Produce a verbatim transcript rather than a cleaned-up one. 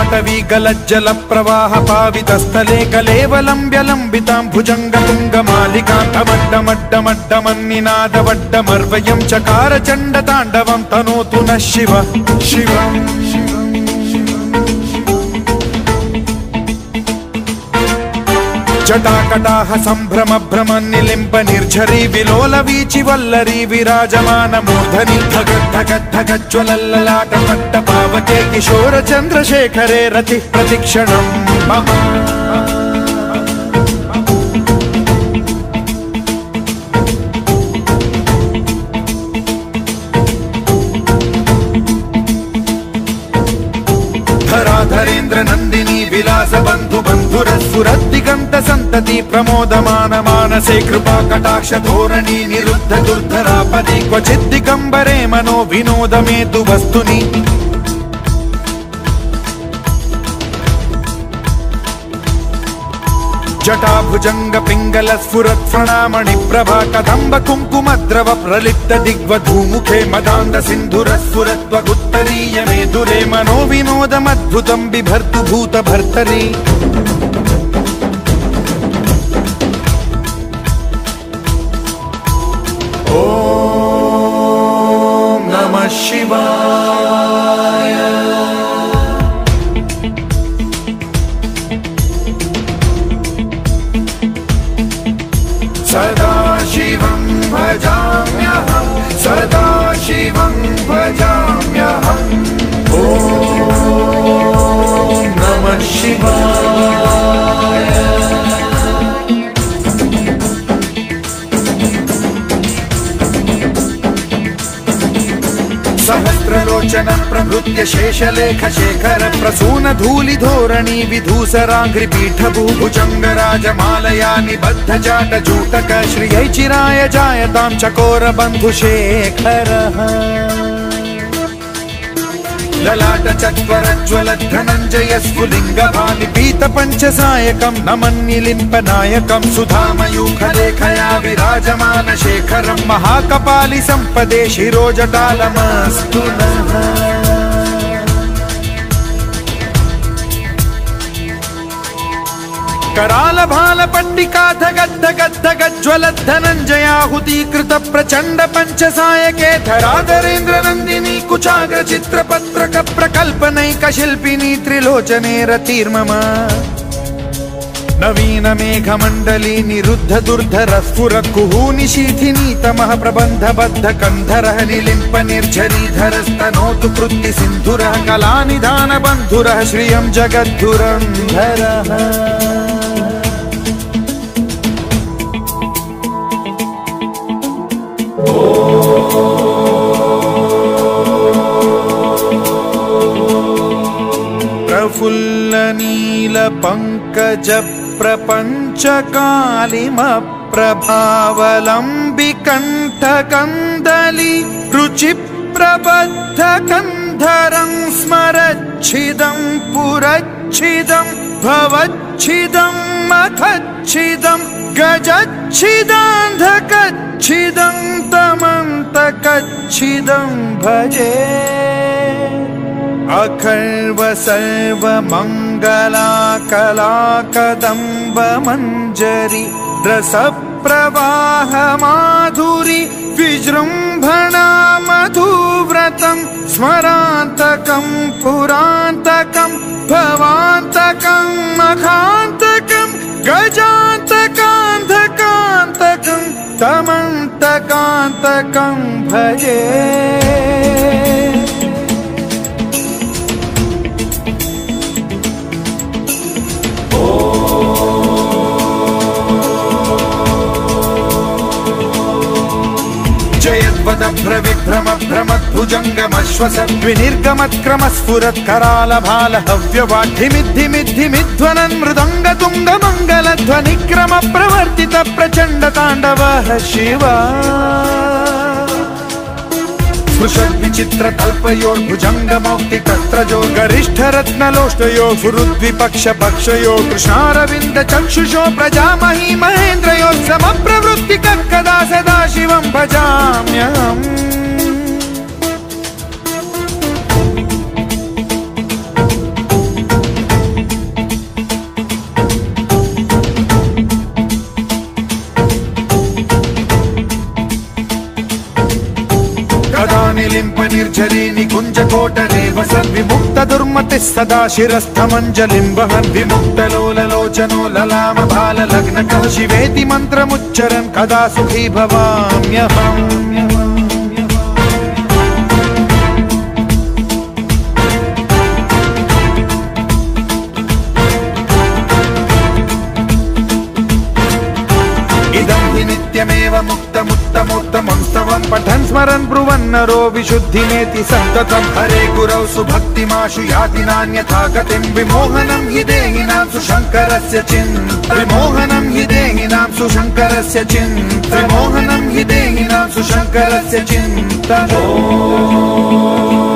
पाटवी गलज्जल प्रवाह पावितस्थले कलेवलम्ब्य लम्बितां भुजङ्गतुङ्गमालिकान्तमड्डमड्डमड्डमन्निनादवड्डमर्वयं चकार चण्डताण्डवं तनोतु नः शिव शिवम् जटाकटाह सम्भ्रम भ्रम निलिम्ब निर्झरी विलोल वीचि वल्लरी विराजमान मूर्धनि धगद् धगद् धगज्ज्वलल्ललाट पट्ट पावके किशोर चन्द्रशेखरे रति प्रतिक्षणम् मम धराधरेन्द्र नन्दिनी विलास बन्धु बन्धुरस्फुरद्दिगन्त सन्तति प्रमोदमान मानसे कृपा कटाक्ष धोरणी निरुद्ध दुर्धरापदि क्वचिद् दिगम्बरे मनो विनोदमेतु वस्तुनि जटाभुजंग पिंगल स्फुरत् प्रणामणि प्रभा कदम्ब कुंकुमद्रव प्रलिप्त दिग्वधूमुखे मदान्ध सिन्धुर स्फुरत्वगुत्तरीय मेदुरे मनो विनोदमद्भुतं बिभर्तु भूत भर्तरि ॐ नमः शिवाय सदा शिवं भजाम्यहं सदा शिवं भजाम्यहम् ॐ नमः शिवाय सहस्रलोचन प्रभृत्य शेषलेख शेखर प्रसून धूलि धोरणी विधूसराङ्घ्रि पीठभूभुजङ्ग राजमालया निबद्ध जाट जूटक श्रियै चिराय जायतां चकोर बन्धुशेखरः ललाट चत्वरज्वल धनञ्जय स्फुलिङ्ग भानि पीत पञ्चसायकं नमन्निलिम्प नायकं सुधामयूखलेखया विराजमान शेखरं महाकपालि सम्पदे शिरोजटालमस्तु नः कराल भाल पट्टिका धगद् धगद् धगज्ज्वलद् धनञ्जयाहुतीकृत प्रचण्ड पञ्चसायके धराधरेन्द्र नन्दिनी कुचाग्र चित्रपत्रक प्रकल्पनैक शिल्पिनी त्रिलोचने रतिर्मम नवीन मेघमण्डली निरुद्ध दुर्धर स्फुर कुहूनि शीथिनी तमः प्रबन्ध बद्ध कन्धरः निलिम्प निर्झरीधरस्तनोतु कृत्ति सिन्धुरः कलानिधान बन्धुरः श्रियं जगद्धुरन्धरः प्रफुल्ल नील पंकज प्रपंच कालिम प्रभावलंबि कंठ कंदली रुचि प्रबद्ध कंधरं स्मरच्छिदं पुरच्छिदं भवच्छिदं मखच्छिदं गजच्छिदान्धकच्छिदं तमन्तकच्छिदं भजे अखर्व सर्व मंगला कला कदम्ब मंजरी रस प्रवाह माधुरी विजृंभणा मधुव्रतं स्मरान्तकं पुरान्तकं भवान्तकं मखान्तकं गजान्तकान्धकान्तकं तमन्तकान्तकं भजे भ्रविभ्रम भ्रमद्भुजङ्गमश्वसद्विनिर्गमत्क्रम स्फुरत् कराल भाल हव्यवाढ्धिमिद्धिमिद्धिमिध्वनन् मृदङ्ग तुङ्ग मङ्गलध्वनिक्रम प्रवर्तित प्रचण्ड ताण्डवः शिवा स्पृशद्विचित्र कल्पयोर्भुजङ्ग मौक्तिकस्त्रजो गरिष्ठ रत्नलोष्टयो गुरुद्विपक्ष पक्षयो कृष्णारविन्द चक्षुषो प्रजामही महेन्द्रयो समप्रवृत्तिकः कदा सदा शिवं भजाम्यहम् निर्झरी निकुञ्जकोटरे वसन् विमुक्तदुर्मतिः सदा शिरस्थमञ्जलिं वहन् विमुक्तलोललोचनो ललाम बाललग्नकः शिवेति मन्त्रमुच्चरन् कदा सुखी भवाम्यहम्। नित्यमेव मुक्तमुत्तमोत्तमं स्तवं पठन् स्मरन् ब्रुवन् नरो विशुद्धिमेति सन्ततं हरे गुरौ सुभक्तिमाशु याति नान्यथा गतिं विमोहनं हि देहिनां सुशङ्करस्य चिन्ता विमोहनं हि देहिनां सुशङ्करस्य चिन्ता विमोहनं हि देहिनां सुशङ्करस्य चिन्ता।